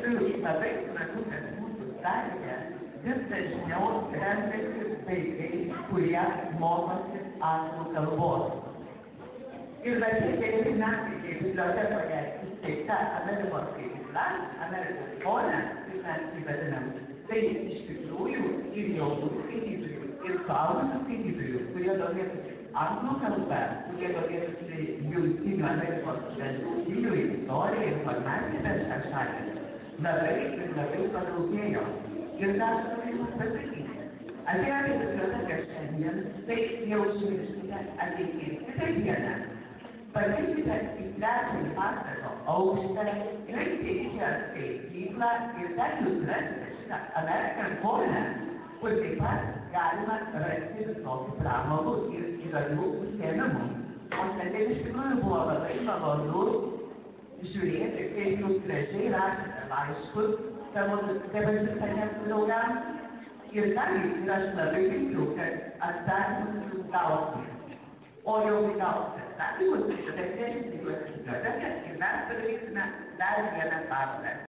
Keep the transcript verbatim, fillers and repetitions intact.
tikrųjų labai svarbu, kad mūsų salėje vis dažniau renkasi vaikai, kurie mokosi anglų kalbos. Ir va tie keli metai, kai bibliotekoje įsteigta Amerikos skaitykla, Amerikos fone, kaip mes jį vadinam, tai iš tikrųjų ir jaunų skaitytojų, ir suaugusių skaitytojų, kurie domėtųsi anglų kalba, kurie domėtųsi Jungtinių Amerikos šalių, stilių, istoriją, informaciją per šią šalį, labai ir labai padaugėjo. Ir dar aš noriu pasakyti, atėję į biblioteką šiandien, tai jau užmirškite ateikite kitą dieną. Palikite į trečiąjį pastato aukštą, eikite į šią skaityklą ir ten jūs rasite šitą American Corner, kur taip pat galima rasti visokių pramogų ir įdomių užsiėmimų. O šiandien iš tikrųjų buvo labai malonu žiūrėti, kaip jūs gražiai rašėte laiškus savo tėvažintanėms draugams. Ir dar ir aš labai linkiu, kad atsakymus jūs gausite. O jau gausite atsakymus, tai tada kviečiate juos į biblioteką ir mes padarysime dar vieną parodą.